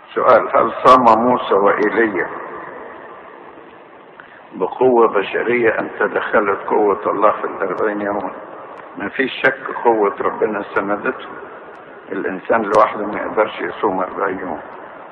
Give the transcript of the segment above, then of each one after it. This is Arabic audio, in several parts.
سؤال: هل صام موسى وإيليا بقوة بشرية أم تدخلت قوة الله في ال40 يوما؟ ما فيش شك قوة ربنا سندته. الإنسان لوحده ما يقدرش يصوم 40 يوم.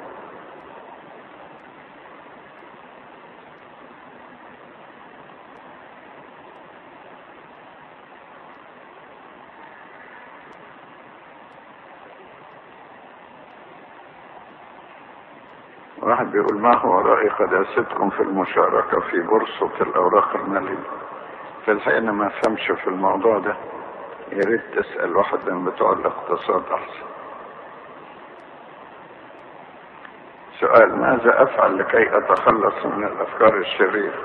واحد بيقول: ما هو رأي قداستكم في المشاركة في بورصة الأوراق المالية؟ في الحقيقة أنا ما أفهمش في الموضوع ده، يا ريت تسأل واحد من بتوع الاقتصاد أحسن. سؤال: ماذا أفعل لكي أتخلص من الأفكار الشريرة؟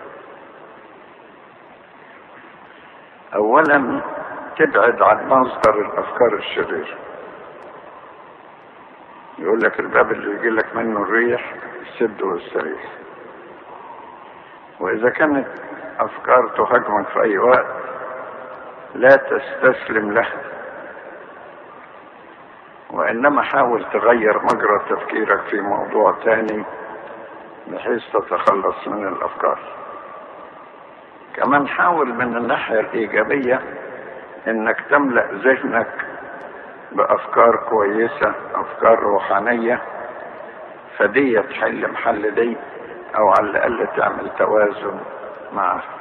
أولا تبعد عن مصدر الأفكار الشريرة. يقول لك الباب اللي يجي لك منه الريح سد واستريح. وإذا كانت أفكار تهاجمك في أي وقت لا تستسلم لها، وإنما حاول تغير مجرى تفكيرك في موضوع تاني بحيث تتخلص من الأفكار. كمان حاول من الناحية الإيجابية إنك تملأ ذهنك بأفكار كويسة، أفكار روحانية، فدي تحل محل دي، أو على الأقل تعمل توازن معها.